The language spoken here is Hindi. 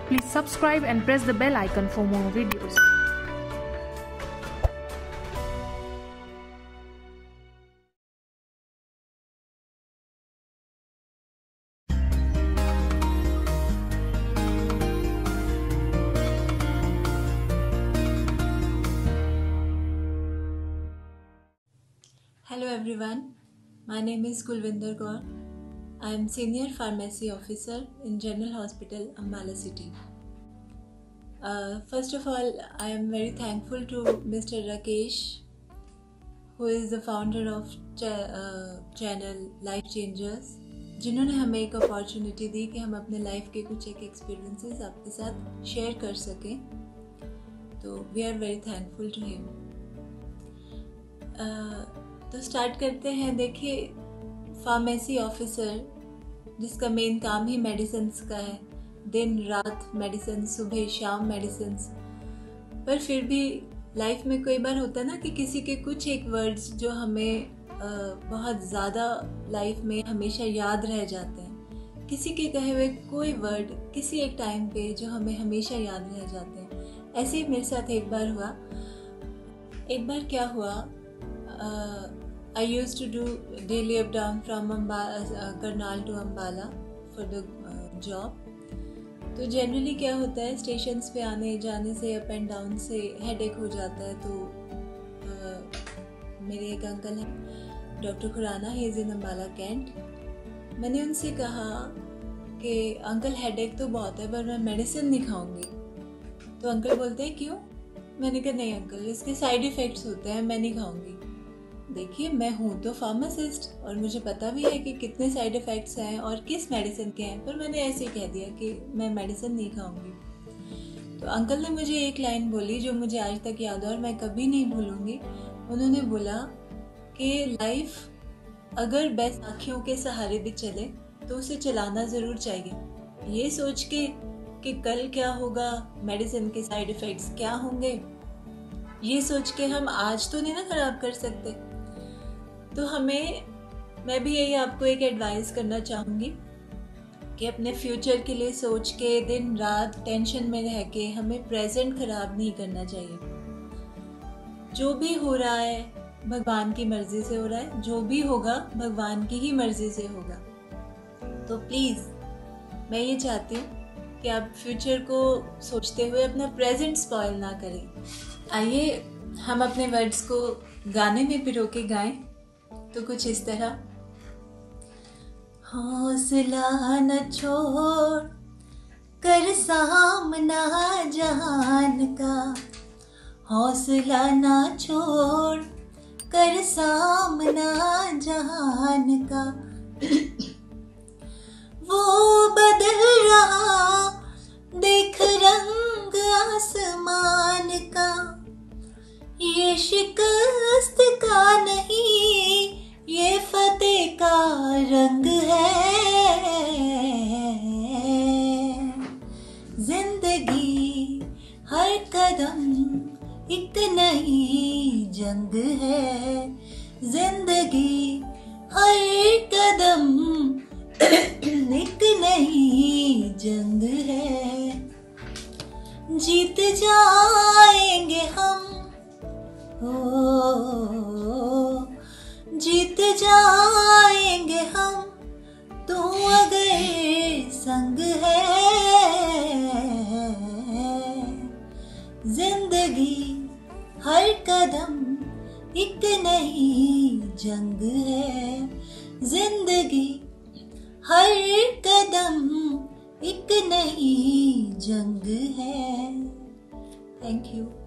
Please subscribe and press the bell icon for more videos. Hello everyone, my name is Kulvinder Kaur. I am Senior Pharmacy Officer in General Hospital, Ambala City. First of all, I am very thankful to Mr. Rakesh, who is the founder of channel Life Changers, जिन्होंने हमें एक अपॉर्चुनिटी दी कि हम अपने लाइफ के कुछ एक एक्सपीरियंसेस आपके साथ शेयर कर सकें. तो we are very thankful to him. तो स्टार्ट करते हैं. देखिए, फार्मेसी ऑफिसर जिसका मेन काम ही मेडिसिन्स का है, दिन रात मेडिसिन, सुबह शाम मेडिसिन, पर फिर भी लाइफ में कई बार होता है ना कि किसी के कुछ एक वर्ड्स जो हमें बहुत ज़्यादा लाइफ में हमेशा याद रह जाते हैं. किसी के कहे हुए कोई वर्ड किसी एक टाइम पे जो हमें हमेशा याद रह जाते हैं. ऐसे ही मेरे साथ एक बार क्या हुआ, I used to do daily up down from Karnal to Ambala for the job. तो जनरली क्या होता है, स्टेशंस पे आने जाने से अप एंड डाउन से हेडेक हो जाता है. तो मेरे एक अंकल हैं, doctor Khurana, he is in Ambala cantt. मैंने उनसे कहा कि अंकल हेडेक तो बहुत है पर मैं मेडिसिन नहीं खाऊंगी. तो अंकल बोलते हैं क्यों? मैंने कहा नहीं अंकल, इसके साइड इफ़ेक्ट्स होते हैं, मैं नहीं खाऊंगी. देखिए, मैं हूँ तो फार्मासिस्ट और मुझे पता भी है कि कितने साइड इफ़ेक्ट्स हैं और किस मेडिसिन के हैं, पर मैंने ऐसे ही कह दिया कि मैं मेडिसिन नहीं खाऊंगी. तो अंकल ने मुझे एक लाइन बोली जो मुझे आज तक याद है और मैं कभी नहीं भूलूंगी. उन्होंने बोला कि लाइफ अगर बेस्ट आँखियों के सहारे भी चले तो उसे चलाना ज़रूर चाहिए. ये सोच के कि कल क्या होगा, मेडिसिन के साइड इफ़ेक्ट्स क्या होंगे, ये सोच के हम आज तो नहीं ना ख़राब कर सकते. तो मैं भी यही आपको एक एडवाइस करना चाहूँगी कि अपने फ्यूचर के लिए सोच के दिन रात टेंशन में रह के हमें प्रेजेंट ख़राब नहीं करना चाहिए. जो भी हो रहा है भगवान की मर्ज़ी से हो रहा है, जो भी होगा भगवान की ही मर्ज़ी से होगा. तो प्लीज़ मैं ये चाहती हूँ कि आप फ्यूचर को सोचते हुए अपना प्रेजेंट स्पॉइल ना करें. आइए हम अपने वर्ड्स को गाने में पिरो के गाएं. तो कुछ इस तरह, हौसला न छोड़ कर सामना जहान का, हौसला न छोड़ कर सामना जहान का. वो बदल रहा देख रंग आसमान का, ये शिकस्त का नहीं ये फतेह का रंग है. जिंदगी हर कदम एक नई जंग है. जिंदगी हर कदम एक नई जंग है. जीत जाएंगे हम, जीत जाएंगे हम, तू अगर संग है. जिंदगी हर कदम एक नई जंग है. जिंदगी हर कदम एक नई जंग है. Thank you.